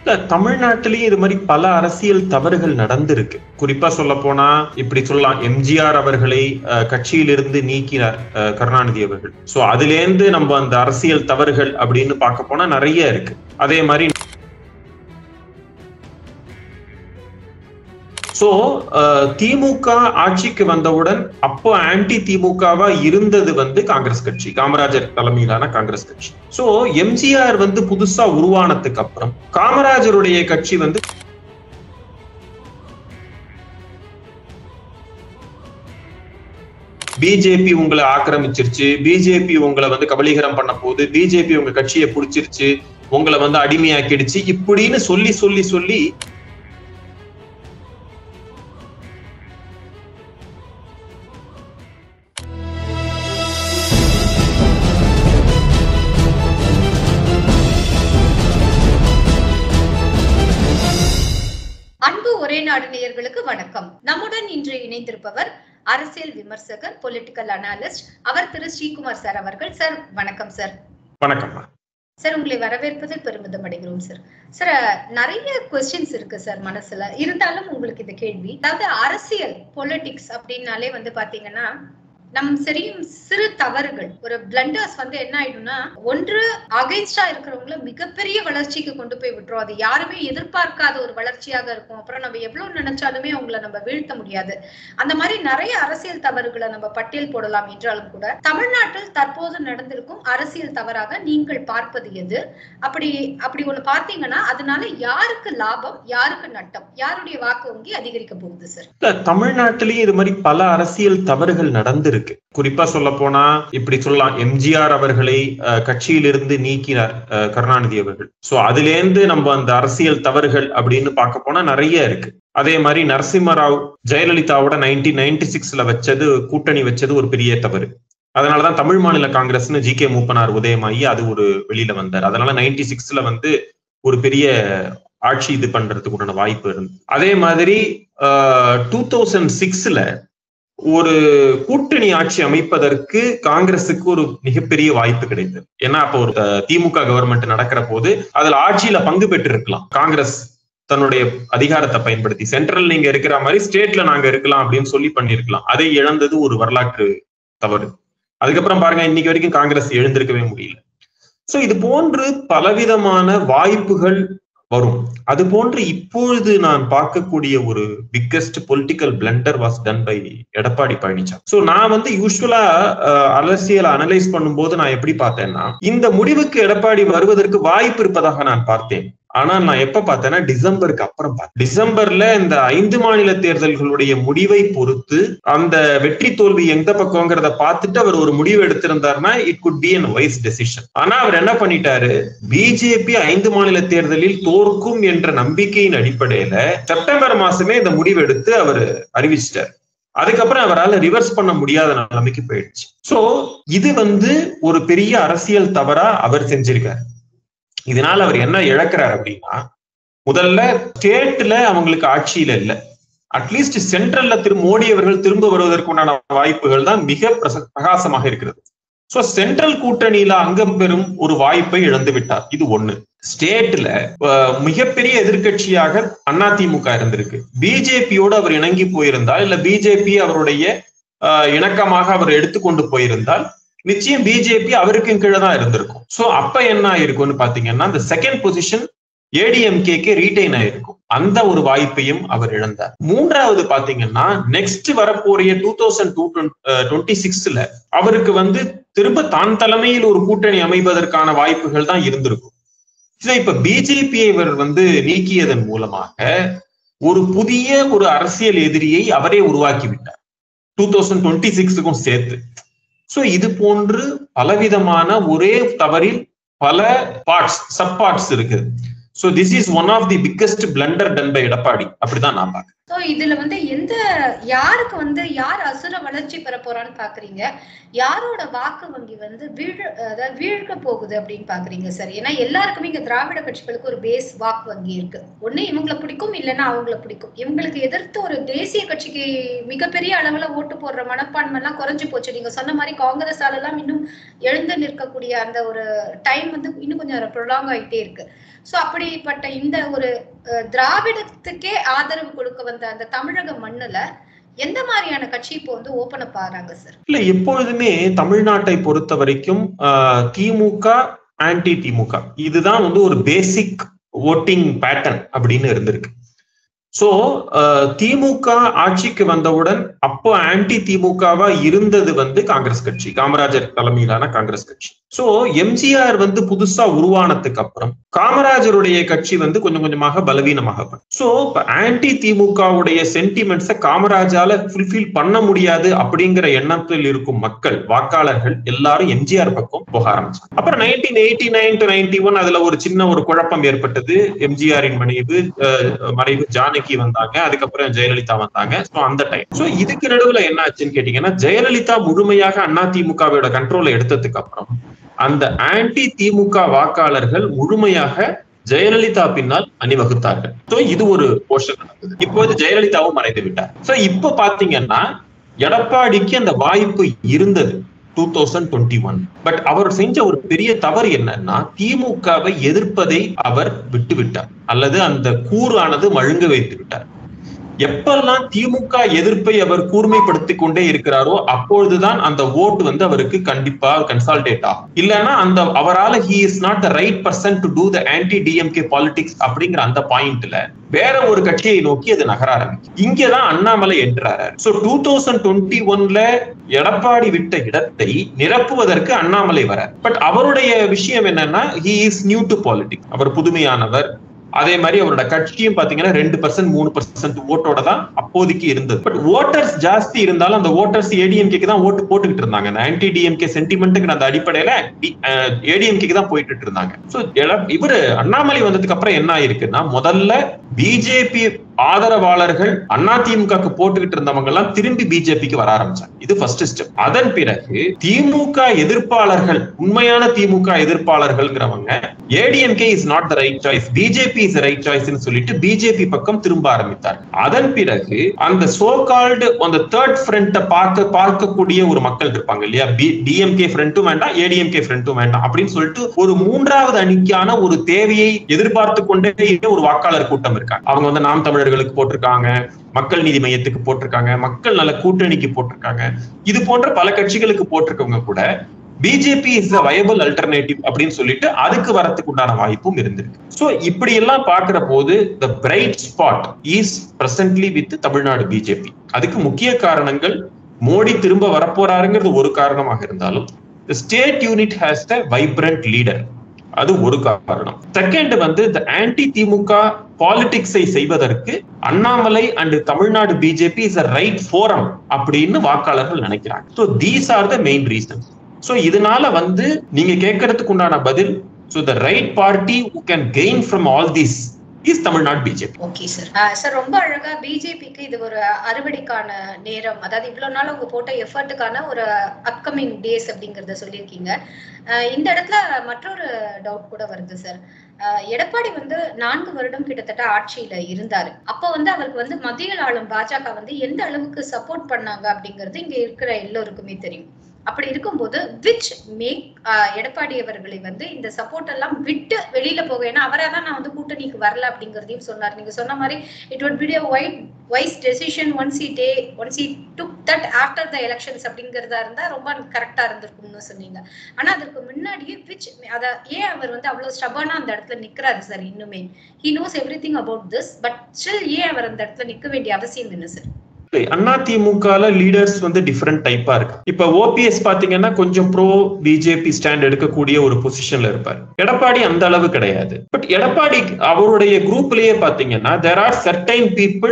தமிழ்நாட்டிலேயே இது மாதிரி பல அரசியல் தவறுகள் நடந்திருக்கு. குறிப்பா சொல்ல போனா இப்படி சொல்லலாம், எம்ஜிஆர் அவர்களை கட்சியிலிருந்து நீக்கினார் கருணாநிதி அவர்கள். சோ அதுலேருந்து நம்ம அந்த அரசியல் தவறுகள் அப்படின்னு பார்க்க போனா நிறைய இருக்கு. அதே மாதிரி திமுக ஆட்சிக்கு வந்தவுடன் அப்போ ஆன்டி திமுகவா இருந்தது காங்கிரஸ் கட்சி, காமராஜர் தலைமையிலான காங்கிரஸ் கட்சி. சோ எம்ஜிஆர் புதுசா உருவானதுக்கு அப்புறம் காமராஜருடைய கட்சி பிஜேபி உங்களை ஆக்கிரமிச்சிருச்சு, பிஜேபி உங்களை கபலீகரம் பண்ண போது, பிஜேபி உங்க கட்சியை புடிச்சிருச்சு, உங்களை அடிமையாக்கிடுச்சு இப்படின்னு சொல்லி சொல்லி சொல்லி ஒரே நாடு நேயர்களுக்கு வணக்கம். நம்முடன் இன்று இணைந்திருப்பவர் அரசியல் விமர்சகர், பொலிட்டிக்கல் அனாலிஸ்ட், அவர் திரு ஸ்ரீகுமார் சார் அவர்கள். சார் வணக்கம். சார் வணக்கம் சார், உங்களை வரவேற்பதில் பெருமிதம் அடைகிறோம். சார் நிறைய கொஸ்டின்ஸ் இருக்கு சார் மனசுல. இருந்தாலும் உங்களுக்கு இந்த கேள்வி, அதாவது அரசியல் பொலிட்டிக்ஸ் அப்படின்னாலே பாத்தீங்கன்னா நம் செய்யும் சிறு தவறுகள், ஒரு பிளண்டர்ஸ் என்ன ஆயிடும்னா, ஒன்று அகைன்ஸ்டா இருக்கிறவங்கள மிகப்பெரிய வளர்ச்சிக்கு கொண்டு போய் விட்டுரும். அது யாருமே எதிர்பார்க்காத ஒரு வளர்ச்சியாக இருக்கும். அப்புறம் நம்ம எவ்வளவு நினைச்சாலுமே அவங்களை நம்ம வீழ்த்த முடியாது. அந்த மாதிரி நிறைய அரசியல் தவறுகளை நம்ம பட்டியல் போடலாம். என்றாலும் கூட தமிழ்நாட்டில் தற்போது நடந்திருக்கும் அரசியல் தவறாக நீங்கள் பார்ப்பது எது? அப்படி ஒண்ணு பாத்தீங்கன்னா அதனால யாருக்கு லாபம், யாருக்கு நட்டம், யாருடைய வாக்கு வங்கி அதிகரிக்க போகுது சார்? தமிழ்நாட்டிலேயே இது மாதிரி பல அரசியல் தவறுகள் நடந்திருக்கு. குறிப்பா சொல்ல போனா இப்படி சொல்லலாம், எம்ஜிஆர் அவர்களை கட்சியிலிருந்து நீக்கினார் கருணாநிதி அவர்கள். சோ அதுலேருந்து நம்ம அந்த அரசியல் தவறுகள் அப்படின்னு பார்க்க போனா நிறைய இருக்கு. அதே மாதிரி நரசிம்மராவ் ஜெயலலிதாவோட 1996ல வச்சது, கூட்டணி வச்சது ஒரு பெரிய தவறு. அதனாலதான் தமிழ் மாநில காங்கிரஸ்னு ஜி.கே. மூப்பனார் உதயமாகி அது ஒரு வெளியில வந்தார். அதனால 96ல ஒரு பெரிய ஆட்சி இது பண்றதுக்கு உண்டான வாய்ப்பு இருந்து. அதே மாதிரி 2006ல ஒரு கூட்டணி ஆட்சி அமைப்பதற்கு காங்கிரசுக்கு ஒரு மிகப்பெரிய வாய்ப்பு கிடைத்தது. ஏன்னா அப்போ ஒரு திமுக கவர்மெண்ட் நடக்கிற போது அதுல ஆட்சியில பங்கு பெற்று இருக்கலாம். காங்கிரஸ் தன்னுடைய அதிகாரத்தை பயன்படுத்தி சென்ட்ரல் நீங்க இருக்கிற மாதிரி ஸ்டேட்ல நாங்க இருக்கலாம் அப்படின்னு சொல்லி பண்ணிருக்கலாம். அதை இழந்தது ஒரு வரலாற்று தவறு. அதுக்கப்புறம் பாருங்க, இன்னைக்கு வரைக்கும் காங்கிரஸ் எழுந்திருக்கவே முடியல. சோ இது போன்று பலவிதமான வாய்ப்புகள் வரும். அது போன்று இப்பொழுது நான் பார்க்கக்கூடிய ஒரு biggest political blunder was done by Edappadi Palaniswami. So நான் யூஸ்வலா அரசியல் அனலைஸ் பண்ணும்போது நான் எப்படி பார்த்தேன்னா, இந்த முடிவுக்கு எடப்பாடி வருவதற்கு வாய்ப்பு இருப்பதாக நான் பார்த்தேன். ஆனா நான் எப்ப பார்த்தேன்னா டிசம்பருக்கு அப்புறம் பார்த்தேன். டிசம்பர்ல இந்த 5 மாநில தேர்தல்களுடைய முடிவை பொறுத்து அந்த வெற்றி தோல்வி எந்த பக்கம்ங்கிறத பார்த்துட்டு அவர் ஒரு முடிவு எடுத்திருந்தாருன்னா it could be an wise decision. ஆனா அவர் என்ன பண்ணிட்டாரு, பிஜேபி 5 மாநில தேர்தலில் தோற்கும் என்ற நம்பிக்கையின் அடிப்படையில செப்டம்பர் மாசமே இந்த முடிவு எடுத்து அவர் அறிவிச்சிட்டார். அதுக்கப்புறம் அவரால் ரிவர்ஸ் பண்ண முடியாத நிலைமைக்கு போயிடுச்சு. சோ இது ஒரு பெரிய அரசியல் தவறா அவர் செஞ்சிருக்காரு. இதனால அவர் என்ன இழக்கிறார் அப்படின்னா, முதல்ல ஸ்டேட்ல அவங்களுக்கு ஆட்சியில இல்ல, அட்லீஸ்ட் சென்ட்ரல்ல மோடி அவர்கள் திரும்ப வருவதற்கு உண்டான வாய்ப்புகள் தான் மிக பிரகாசமாக இருக்கிறது. சோ சென்ட்ரல் கூட்டணியில அங்கம் பெறும் ஒரு வாய்ப்பை இழந்து விட்டார். இது ஒண்ணு. ஸ்டேட்ல மிகப்பெரிய எதிர்கட்சியாக அதிமுக இருந்திருக்கு. பிஜேபியோடு அவர் இணங்கி போயிருந்தால், இல்ல பிஜேபி அவருடைய இணக்கமாக அவர் எடுத்துக்கொண்டு போயிருந்தால் நிச்சயம் பிஜேபி அவருக்கு கீழே தான் இருந்திருக்கும். சோ அப்ப என்ன ஆயிருக்கும்னு பாத்தீங்கன்னா, அந்த செகண்ட் பொசிஷன் ஏடிஎம்கே ரீடைன் ஆயிருக்கும். அந்த ஒரு வாய்ப்பையும் அவர் இழந்தார். மூன்றாவது பாத்தீங்கன்னா, நெக்ஸ்ட் வரப்போறிய 2026ல அவருக்கு திரும்ப தான் தலைமையில் ஒரு கூட்டணி அமைப்பதற்கான வாய்ப்புகள் தான் இருந்திருக்கும். இப்ப பிஜேபியை இவர் நீக்கியதன் மூலமாக ஒரு புதிய ஒரு அரசியல் எதிரியை அவரே உருவாக்கி விட்டார் 2026க்கும் சேர்த்து. சோ இது போன்று பலவிதமான ஒரே தவறில் பல சப் பார்ட்ஸ் இருக்குது. So this is one of the biggest blunder done by Edappadi. அப்படிதான் நான் பார்க்கிறேன். சோ இதுல வந்து யாருக்கு வந்து யார் அசுர வளர்ச்சி பெற போறான்னு பாக்குறீங்க, யாரோட வாக்கு வங்கி வந்து வீழ்க போகுது அப்படின்னு பாக்குறீங்க சார்? ஏன்னா எல்லாருக்குமே இங்க திராவிட கட்சிகளுக்கு ஒரு பேஸ் வாக்கு வங்கி இருக்கு. ஒண்ணு இவங்களை பிடிக்கும், இல்லைன்னா அவங்கள பிடிக்கும். இவங்களுக்கு எதிர்த்து ஒரு தேசிய கட்சிக்கு மிகப்பெரிய அளவுல ஓட்டு போடுற மனப்பான்மை எல்லாம் குறைஞ்சு போச்சு. நீங்க சொன்ன மாதிரி காங்கிரஸால எல்லாம் இன்னும் எழுந்து நிற்கக்கூடிய அந்த ஒரு டைம் வந்து இன்னும் கொஞ்சம் ப்ரொலாங் ஆயிட்டே இருக்கு. சோ அப்படிப்பட்ட இந்த ஒரு திராவிடத்துக்கே ஆதரவு கொடுக்க வந்த அந்த தமிழக மண்ணுல எந்த மாதிரியான கட்சி இப்போ வந்து ஓபன் அப் ஆறாங்க சார்? இல்ல, எப்பொழுதுமே தமிழ்நாட்டை பொறுத்த வரைக்கும் திமுக ஆன்டி திமுக இதுதான் வந்து ஒரு பேசிக் ஓட்டிங் பேட்டர்ன் அப்படின்னு இருந்திருக்கு. சோ திமுக ஆட்சிக்கு வந்தவுடன் அப்போ ஆன்டி திமுகவா இருந்தது வந்து காங்கிரஸ் கட்சி, காமராஜர் தலைமையிலான காங்கிரஸ் கட்சி. சோ எம்ஜிஆர் வந்து புதுசா உருவானதுக்கு அப்புறம் காமராஜருடைய கட்சி வந்து கொஞ்சம் கொஞ்சமாக பலவீனமாக. சோ இப்ப ஆன்டி திமுகவுடைய சென்டிமெண்ட்ஸை காமராஜால ஃபுல்ஃபில் பண்ண முடியாது அப்படிங்கிற எண்ணத்தில் இருக்கும் மக்கள், வாக்காளர்கள் எல்லாரும் எம்ஜிஆர் பக்கம் போக ஆரம்பிச்சாங்க. அப்புறம் 1989 to 91 அதுல ஒரு சின்ன ஒரு குழப்பம் ஏற்பட்டது. எம்ஜிஆரின் மறைவு ஜானகி வந்தாங்க, அதுக்கப்புறம் ஜெயலலிதா வந்தாங்க. அந்த டைம் இதுக்கு நடுவுல என்ன ஆச்சுன்னு கேட்டீங்கன்னா, ஜெயலலிதா முழுமையாக அதிமுகவோட கண்ட்ரோல எடுத்ததுக்கு அப்புறம் அந்த ஆன்டி திமுக வாக்காளர்கள் முழுமையாக ஜெயலலிதா பின்னால் அணிவகுத்தார்கள். இது ஒரு போர்ஷன் நடந்தது. இப்போது ஜெயலலிதாவும் மறைந்து விட்டார். இப்ப பாத்தீங்கன்னா எடப்பாடிக்கு அந்த வாய்ப்பு இருந்தது 2021. பட் அவர் செஞ்ச ஒரு பெரிய தவறு என்னன்னா, திமுகவை எதிர்ப்பதை அவர் விட்டுவிட்டார், அல்லது அந்த கூறானது மழுங்க வைத்து விட்டார். எப்பெல்லாம் திமுக எதிர்ப்பை அவர் கூர்மைப்படுத்திக் கொண்டே இருக்கிறாரோ அப்பொழுதுதான் அந்த ஓட்டு வந்து அவருக்கு கண்டிப்பா கன்சால்டேட் ஆகும். இல்லைன்னா அந்த அவரால் he is not the right person to do the anti DMK politics அப்படிங்கிற அந்த பாயிண்ட்ல வேற ஒரு கட்சியை நோக்கி அது நகர ஆரம்பிக்கும். இங்கதான் அண்ணாமலை என்றாரு. 2021ல எடப்பாடி விட்ட இடத்தை நிரப்புவதற்கு அண்ணாமலை வர. பட் அவருடைய விஷயம் என்னன்னா, he is new to politics. அவர் புதுமையானவர். அதே மாதிரி அவரோட கட்சியும் பாத்தீங்கன்னா 2% 3% ஓட்டோட தான் அப்போதைக்கு இருந்தது. பட் ஓட்டர்ஸ் ஜாஸ்தி இருந்தாலும் அந்த ஓட்டர்ஸ் ஏடிஎம்கேக்கு தான் ஓட்டு போட்டுக்கிட்டு இருந்தாங்க. அந்த ஆன்டி டிஎம்கே சென்டிமெண்ட்டுக்கு அந்த அடிப்படையில ஏடிஎம்கேக்கு தான் போயிட்டு இருந்தாங்க. சோ இவரு அண்ணாமலை வந்ததுக்கு அப்புறம் என்ன ஆயிருக்குன்னா, முதல்ல பிஜேபி ஆதரவாளர்கள் அதிமுக போட்டுக்கிட்டு இருந்தவங்க எல்லாம் திரும்பி பிஜேபிக்கு வர ஆரம்பிச்சாங்க. இது ஃபர்ஸ்ட் ஸ்டெப். அதன் பிறகு திமுக எதிர்ப்பாளர்கள், உண்மையான திமுக எதிர்ப்பாளர்கள்ங்கிறவங்க ADMK is not the right choice, BJP is right சாய்ஸ்னு சொல்லிட்டு பிஜேபி பக்கம் திரும்ப ஆரம்பித்தார். அதன் பிறகு அந்த சோ கால்டு அந்த தேர்ட் ஃப்ரண்ட்டை பார்க்கக்கூடிய ஒரு மக்கள் இருப்பாங்க இல்லையா, டிஎம்கே ஃப்ரண்ட்டும் வேண்டாம் ஏடிஎம்கே ஃப்ரண்ட்டும் வேண்டாம் அப்படின்னு சொல்லிட்டு ஒரு மூன்றாவது அணிக்கான ஒரு தேவையை எதிர்பார்த்து கொண்டே ஒரு வாக்காளர் கூட்டம் இருக்காங்க. அவங்க வந்து நாம் தமிழர்களுக்கு போட்டிருக்காங்க, மக்கள் நீதி மையத்துக்கு போட்டிருக்காங்க, மக்கள் நல கூட்டணிக்கு போட்டிருக்காங்க, இது போன்ற பல கட்சிகளுக்கு போட்டிருக்கவங்க கூட BJP is the viable alternative அப்படின்னு சொல்லிட்டு அதுக்கு வரத்துக்கு உண்டான வாய்ப்பும் இருந்திருக்கு. சோ இப்படி எல்லாம் பாக்குற போது the bright spot is presently with Tamil Nadu BJP. அதுக்கு முக்கிய காரணங்கள் மோடி திரும்ப வரப்போறாருங்கிறது ஒரு காரணமாக இருந்தாலும், the state unit has the vibrant leader, அது ஒரு காரணம். செகண்ட் வந்து the anti திமுக பாலிடிக்ஸை செய்வதற்கு Annamalai and Tamil Nadu BJP is a right forum அப்படின்னு வாக்காளர்கள் நினைக்கிறாங்க. So these are the main reasons. So இதனால வந்து நீங்க கேட்கறதுக்கு உண்டான பதில், so the right party who can gain from all this is Tamil Nadu BJP. Okay sir. Sir ரொம்ப அழகா பிஜேபிக்கு இது ஒரு அறுவடைக்கான நேரம், அதாவது இவ்வளவு நாள் உங்க போட்ட எஃபர்ட்டுக்கான ஒரு அப்கமிங் டேஸ் அப்படிங்கறத சொல்லியிருக்கீங்க. இந்த இடத்துல மற்றொரு டவுட் கூட வருது சார். எடப்பாடி வந்து 4 வருடம் கிட்டத்தட்ட ஆட்சியில இருந்தாரு. அப்போ வந்து அவருக்கு வந்து மத்தியில் ஆளும் பாஜக வந்து எந்த அளவுக்கு சப்போர்ட் பண்ணாங்க அப்படிங்கிறது இங்க இருக்கிற எல்லோருக்குமே தெரியும். அப்படி இருக்கும்போது விச் மேக் எடப்பாடி அவர்களை வந்து இந்த சப்போர்ட் எல்லாம் விட்டு வெளியில போக, ஏன்னா அவராதான் நான் வந்து கூட்டணிக்கு வரல அப்படிங்கறதையும் சொன்னார். நீங்க சொன்ன மாதிரி it would be a wise decision once he took that after the elections அப்படிங்கறதா இருந்தா ரொம்ப கரெக்டா இருந்திருக்கும்னு சொன்னீங்க. ஆனா அதற்கு முன்னாடியே ஏன் அவர் வந்து அவ்வளவு ஸ்டபர்னா அந்த இடத்துல நிக்கிறாரு சார்? இன்னுமே he knows everything about this, but still ஏன் அவர் அந்த இடத்துல நிக்க வேண்டிய அவசியம் என்ன சார்? அதிமுகல லீடர்ஸ் வந்து டிஃபரெண்ட் டைப்பா இருக்கு. இப்ப ஓபிஎஸ் பாத்தீங்கன்னா கொஞ்சம் ப்ரோ பிஜேபி ஸ்டாண்ட் எடுக்கக்கூடிய ஒரு பொசிஷன்ல இருப்பார். எடப்பாடி அந்த அளவு கிடையாது. பட் எடப்பாடி அவருடைய குரூப்லயே பாத்தீங்கன்னா there are certain people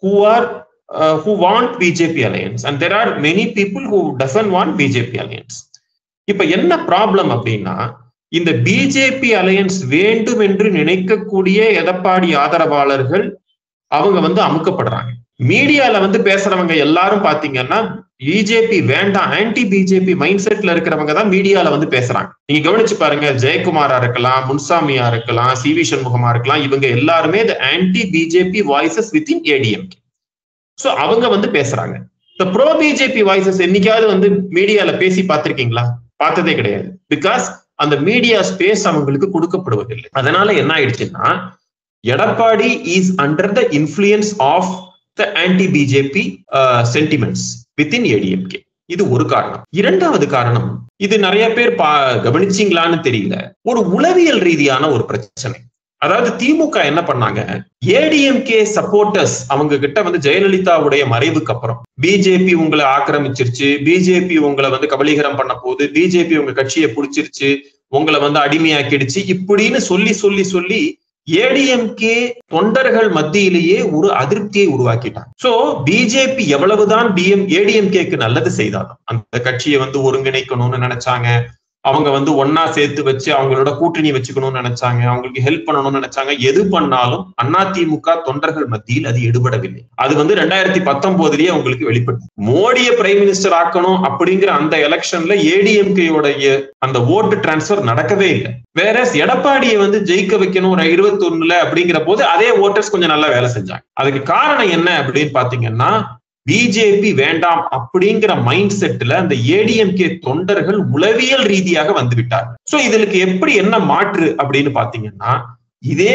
who want BJP alliance and there are many people who doesn't want BJP alliance. இப்ப என்ன ப்ராப்ளம் அப்படின்னா, இந்த பிஜேபி அலையன்ஸ் வேண்டும் என்று நினைக்கக்கூடிய எடப்பாடி ஆதரவாளர்கள் அவங்க வந்து அமுக்கப்படுறாங்க. மீடியால வந்து பேசுறவங்க எல்லாரும் பாத்தீங்கன்னா பிஜேபி வேண்டாம், ஆன்டி பிஜேபி மைண்ட் செட்ல இருக்கிறவங்க தான் மீடியால வந்து பேசுறாங்க. நீங்க கவனிச்சு பாருங்க, ஜெயக்குமாரா இருக்கலாம், முன்சாமியா இருக்கலாம், சி.வி. சண்முகமா இருக்கலாம், இவங்க எல்லாருமே anti BJP voices within ADMK. So அவங்க வந்து பேசுறாங்க. இந்த ப்ரோ பிஜேபி வாய்ஸஸ் என்னைக்காவது வந்து மீடியால பேசி பார்த்திருக்கீங்களா? பார்த்ததே கிடையாது. பிகாஸ் அந்த மீடியா ஸ்பேஸ் அவங்களுக்கு கொடுக்கப்படுவதில்லை. அதனால என்ன ஆயிடுச்சுன்னா, Edappadi is under the influence of the anti BJP sentiments within ADMK. இது ஒரு காரணம். இரண்டாவது காரணம், இது நிறைய பேர் கவனிச்சீங்களான்னு தெரியல, ஒரு உளவியல் ரீதியான ஒரு பிரச்சனை. அதாவது திமுக என்ன பண்ணாங்க, ஏடிஎம்கே சப்போர்ட்டர்ஸ் அவங்க கிட்ட வந்து ஜெயலலிதாவுடைய மறைவுக்கு அப்புறம் பிஜேபி உங்களை ஆக்கிரமிச்சிருச்சு, பிஜேபி உங்களை வந்து கபலீகரம் பண்ண போது, பிஜேபி உங்க கட்சியை பிடிச்சிருச்சு, உங்களை வந்து அடிமையாக்கிடுச்சு இப்படின்னு சொல்லி சொல்லி சொல்லி ஏடிஎம்கே தொண்டர்கள் மத்தியிலேயே ஒரு அதிருப்தியை உருவாக்கிட்டாங்க. சோ பிஜேபி எவ்வளவுதான் ஏடிஎம்கேக்கு நல்லது செய்தாலும் அந்த கட்சியை வந்து ஒருங்கிணைக்கணும்னு நினைச்சாங்க, அவங்க வந்து ஒன்னா சேர்த்து வச்சு அவங்களோட கூட்டணி வச்சுக்கணும்னு நினைச்சாங்க, அவங்களுக்கு ஹெல்ப் பண்ணணும்னு நினைச்சாங்க. எது பண்ணாலும் அதிமுக தொண்டர்கள் மத்தியில் அது எடுபடவில்லை. அது வந்து 2019லயே உங்களுக்கு வெளிப்பட்டு மோடியை பிரைம் மினிஸ்டர் ஆக்கணும் அப்படிங்கிற அந்த எலெக்ஷன்ல ஏடிஎம்கேயோடைய அந்த ஓட்டு டிரான்ஸ்பர் நடக்கவே இல்லை. வேற எடப்பாடியை வந்து ஜெயிக்க வைக்கணும் 21 அப்படிங்கிற போது அதே ஓட்டர்ஸ் கொஞ்சம் நல்லா வேலை செஞ்சாங்க. அதுக்கு காரணம் என்ன அப்படின்னு பாத்தீங்கன்னா, பிஜேபி வேண்டாம் அப்படிங்கிற மைண்ட் செட்ல அந்த ஏடிஎம்கே தொண்டர்கள் உளவியல் ரீதியாக வந்து விட்டார்கள். சோ இதுக்கு எப்படி என்ன மாற்று அப்படின்னு பாத்தீங்கன்னா, இதே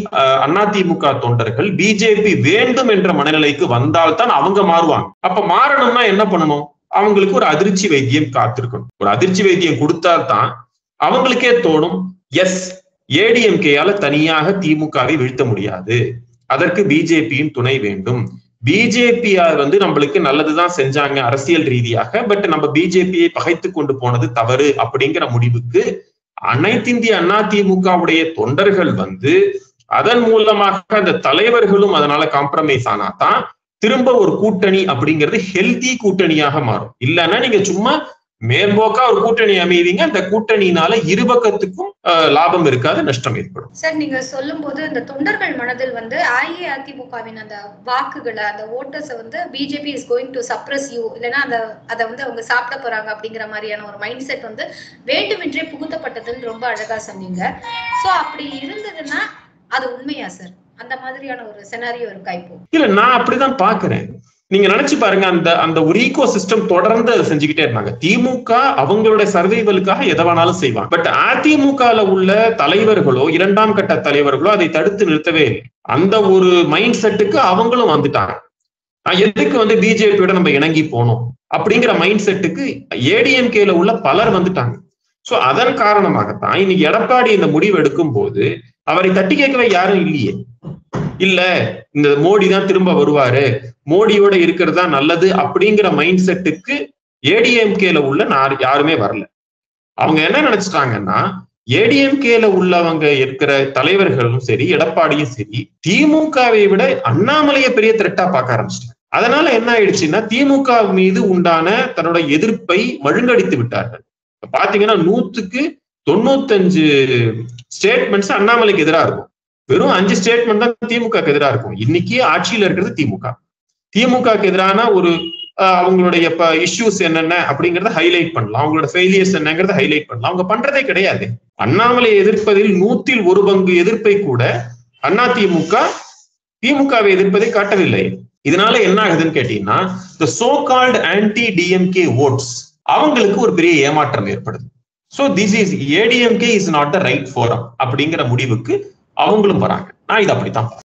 அதிமுக தொண்டர்கள் பிஜேபி வேண்டும் என்ற மனநிலைக்கு வந்தால்தான் அவங்க மாறுவாங்க. அப்ப மாறணும்னா என்ன பண்ணணும், அவங்களுக்கு ஒரு அதிர்ச்சி வைத்தியம் காத்திருக்கணும். ஒரு அதிர்ச்சி வைத்தியம் கொடுத்தால்தான் அவங்களுக்கே தோணும், எஸ் ஏடிஎம்கேயால தனியாக திமுகவை வீழ்த்த முடியாது, அதற்கு பிஜேபியின் துணை வேண்டும். பிஜேபியார் வந்து நம்மளுக்கு நல்லதுதான் செஞ்சாங்க அரசியல் ரீதியாக, பட் நம்ம பிஜேபியை பகைத்து கொண்டு போனது தவறு அப்படிங்கிற முடிவுக்கு அனைத்திந்திய அதிமுகவுடைய தொண்டர்கள் வந்து அதன் மூலமாக அந்த தலைவர்களும் அதனால காம்ப்ரமைஸ் ஆனாதான் திரும்ப ஒரு கூட்டணி அப்படிங்கிறது ஹெல்தி கூட்டணியாக மாறும். இல்லைன்னா நீங்க சும்மா மேம்போக்கா ஒரு கூட்டணி அமைவீங்க, அந்த கூட்டணியினால இருபக்கத்துக்கும் லாபம் இருக்காது, நஷ்டம் ஏற்படும். சார் நீங்க சொல்லும் போது இந்த தொண்டர்கள் மனதில் வந்து அஇஅதிமுகவின் அந்த வாக்குகளை, அந்த ஓட்டர்ஸை வந்து BJP is going to suppress you, இல்லைன்னா அதை வந்து அவங்க சாப்பிட போறாங்க அப்படிங்கிற மாதிரியான ஒரு மைண்ட் செட் வந்து வேண்டுமென்றே புகுத்தப்பட்டதுன்னு ரொம்ப அழகா சொன்னீங்க. சோ அப்படி இருந்ததுன்னா அது உண்மையா சார்? அந்த மாதிரியான ஒரு செனாரியோ இருக்கா இப்போ? இல்ல, நான் அப்படிதான் பாக்குறேன். நீங்க நினைச்சு பாருங்க, அந்த ஒரு ஈகோ சிஸ்டம் தொடர்ந்து செஞ்சுக்கிட்டே இருந்தாங்க. திமுக அவங்களுடைய சர்வைவலுக்காக எதை வேணாலும் செய்வாங்க. பட் அதிமுகல உள்ள தலைவர்களோ இரண்டாம் கட்ட தலைவர்களோ அதை தடுத்து நிறுத்தவே இல்லை. அந்த ஒரு மைண்ட் செட்டுக்கு அவங்களும் வந்துட்டாங்க. எதுக்கு வந்து பிஜேபியோட நம்ம இணங்கி போனோம் அப்படிங்கிற மைண்ட் செட்டுக்கு ஏடிஎம்கேல உள்ள பலர் வந்துட்டாங்க. சோ அதன் காரணமாகத்தான் இன்னைக்கு எடப்பாடி இந்த முடிவு எடுக்கும் போது அவரை தட்டி கேட்கவே யாரும் இல்லையே. இல்ல இந்த மோடி தான் திரும்ப வருவாரு, மோடியோட இருக்கிறது தான் நல்லது அப்படிங்கிற மைண்ட் செட்டுக்கு ஏடிஎம்கேல உள்ள யாருமே வரல. அவங்க என்ன நினைச்சிட்டாங்கன்னா, ஏடிஎம்கேல உள்ளவங்க இருக்கிற தலைவர்களும் சரி எடப்பாடியும் சரி திமுகவை விட அண்ணாமலையை பெரிய த்ரெட்டா பார்க்க ஆரம்பிச்சிட்டாங்க. அதனால என்ன ஆயிடுச்சுன்னா, திமுக மீது உண்டான தன்னோட எதிர்ப்பை மழுங்கடித்து விட்டார்கள். பாத்தீங்கன்னா 100க்கு 95 ஸ்டேட்மெண்ட்ஸ் அண்ணாமலைக்கு எதிராக இருக்கும். வெறும் 5 ஸ்டேட்மெண்ட் தான் திமுக எதிராக இருக்கும். இன்னைக்கு ஆட்சியில இருக்கிறது திமுகக்கு எதிரான ஒரு அவங்களுடைய இஷ்யூஸ் என்னென்ன அப்படிங்கறத ஹைலைட் பண்ணலாம், அவங்களோட ஃபெயிலியர்ஸ் என்னங்கிறத ஹைலைட் பண்ணலாம். அவங்க பண்றதே கிடையாது. அண்ணாமலை எதிர்ப்பதில் 100ல் 1 பங்கு எதிர்ப்பை கூட திமுகவை எதிர்ப்பதை காட்டவில்லை. இதனால என்ன ஆகுதுன்னு கேட்டீங்கன்னா, the so called anti DMK votes அவங்களுக்கு ஒரு பெரிய ஏமாற்றம் ஏற்படுது. So this is ADMK is not the right forum அப்படிங்கிற முடிவுக்கு அவங்களும் வராங்க. நான் இது அப்படித்தான்